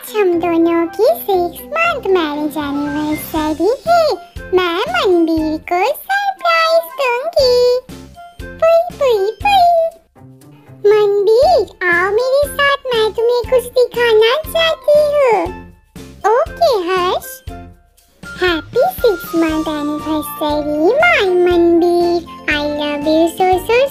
आज हम दोनों की 6 मंथ मैरिज एनिवर्सरी है। मैं मनबीर को सरप्राइज दूंगी। पुई पुई पुई। मनबीर आओ मेरे साथ, मैं तुम्हें कुछ दिखाना चाहती हूँ। Okay Harsh. Happy 6 month anniversary my Manbir. I love you so